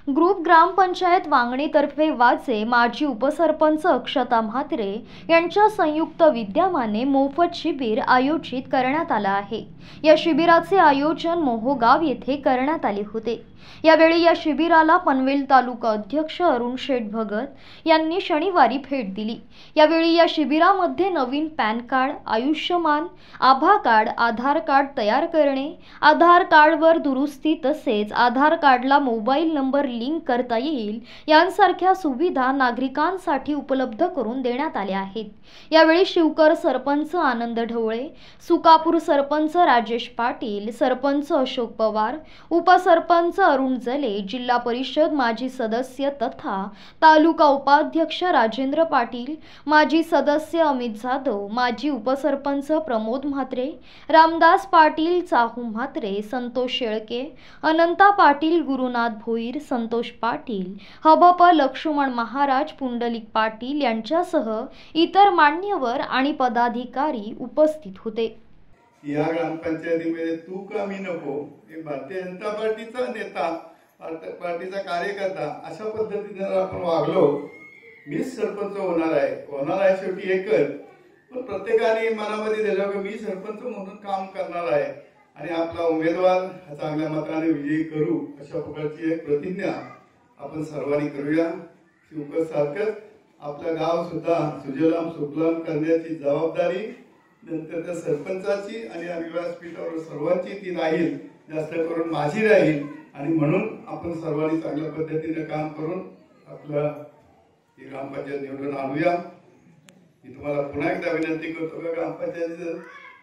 Group ग्रामपंचायत वांगणीतर्फे वाचे माजी उपसरपंच अक्षता म्हात्रे यांच्या संयुक्त विद्यमाने मोफत शिबिर आयोजित करण्यात आले आहे। या शिबिराचे आयोजन मोहोगाव येथे करण्यात आले होते। यावेळी या शिबिराला पनवेल तालुका अध्यक्ष अरुण शेठ भगत यांनी शनिवारी भेट दिली। यावेळी या शिबिरामध्ये नवीन PAN card, Ayushman, Abha card, Aadhaar card तयार करणे, आधार कार्डवर दुरुस्ती तसेच आधार कार्डला मोबाईल नंबर लिंक करता येईल यांसारख्या सुविधा नागरिकांसाठी उपलब्ध करून देण्यात आल्या आहेत। यावेळी शिवकर सरपंच आनंद ढवळे, सुकापूर सरपंच राजेश पाटील, सरपंच अशोक पवार, उपसरपंच अरुण जले, जिल्हा परिषद माजी सदस्य तथा तालुका उपाध्यक्ष राजेंद्र पाटील, माजी सदस्य अमित जाधव, माजी उपसरपंच प्रमोद म्हात्रे, रामदास पाटील, चाहू म्हात्रे, संतोष शेळके, अनंता पाटील, गुरुनाथ भोईर, संतोष पाटील, हबप लक्ष्मण महाराज, पुंडलिक पाटील यांच्यासह इतर मान्यवर आणि पदाधिकारी उपस्थित होते। या ग्रामपंचायतीमध्ये तू का मी नको, एक भारतीय जनता पार्टीचा नेता, पार्टीचा कार्यकर्ता अशा पद्धतीने आपण वागलो, मीच सरपंच होणार आहे शेवटी एकच, पण प्रत्येकाने मनामध्ये दिलं की मी सरपंच म्हणून काम करणार आहे आणि आपला उमेदवार चांगल्या मताने विजयी करू, अशा प्रकारची एक प्रतिज्ञा आपण सर्वांनी करूया। शिवकर सारखंच आपलं गाव सुद्धा सुजलाम सुफलाम करण्याची जबाबदारी नंतर त्या सरपंचाची आणि व्यासपीठावर सर्वांची ती राहील, जास्त करून माझी राहील आणि म्हणून आपण सर्वांनी चांगल्या पद्धतीने काम करून आपलं ही ग्रामपंचायत निवडून आणूया। मी तुम्हाला पुन्हा एकदा विनंती करतो की ग्रामपंचायतीचं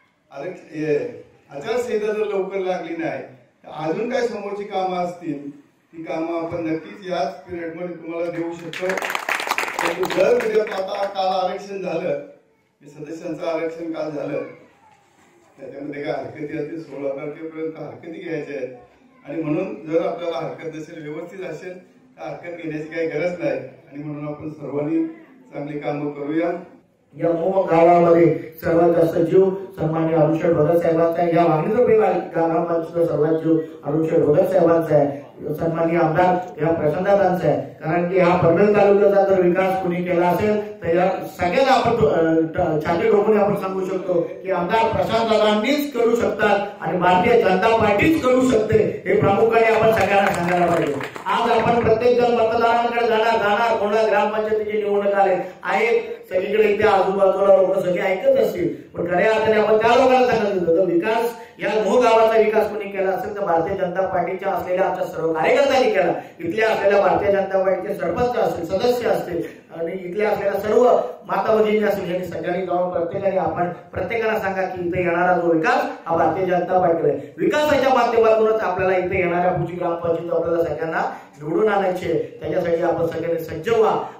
आचारसंहिता जर लवकर लागली नाही तर अजून काय समोरची कामं असतील ती कामं आपण नक्कीच याच पिरियडमध्ये तुम्हाला देऊ शकतो। जर उद्या आता काल आरक्षण झालं, सदस्यांचं आरक्षण काल झालं, त्याच्यामध्ये काय हरकती असतील 16 तारखेपर्यंत हरकती घ्यायच्या आहेत आणि म्हणून जर आपल्याला हरकत नसेल, व्यवस्थित असेल तर हरकत घेण्याची काही गरज नाही आणि म्हणून आपण सर्वांनी चांगली कामं करूया। या मोह गावामध्ये सर्वात जास्त जीव सन्माननीय अरुण शेठ भगत साहेबांचा आहे। या वांगणीतर्फे ग्रामपंचायतीचा सर्वात जीव अरुण शेठ भगत साहेबांचा आहे। सन्माननीय आमदार या प्रशांतदादांचा आहे, कारण की हा पनवेल तालुक्याचा जर विकास कोणी केला असेल तर या सगळ्यांना आपण छाती ठोकून आपण सांगू शकतो की आमदार प्रशांतदादांनीच करू शकतात आणि भारतीय जनता पार्टीच करू शकते, हे प्रामुख्याने आपण सगळ्यांना सांगायला पाहिजे। आज आपण प्रत्येक जण मतदारांकडे जाणार कोणा ग्रामपंचायतीची निवडणूक आहेत सगळीकडे इथे आजूबाजूला लोक सगळे ऐकत असतील, पण खऱ्या अर्थाने आपण त्या लोकांना सांगितलं विकास या मोह गावाचा विकास कोणी केला असेल तर भारतीय जनता पार्टीच्या असलेल्या आमच्या सर्व कार्यकर्त्यांनी केला। इथल्या असलेल्या भारतीय जनता पार्टीचे सरपंच असतील, सदस्य असतील आणि इथल्या असलेल्या सर्व माता भगिनी असतील, यांनी सगळ्यांनी जाऊन प्रत्येकाला सांगा की इथे येणारा जो विकास हा भारतीय जनता पार्टी आहे। विकासाच्या माध्यमातूनच आपल्याला इथे येणाऱ्या पुढची ग्रामपंचायत आपल्याला सगळ्यांना निवडून आणायचे, त्याच्यासाठी आपण सगळ्यांनी सज्ज व्हा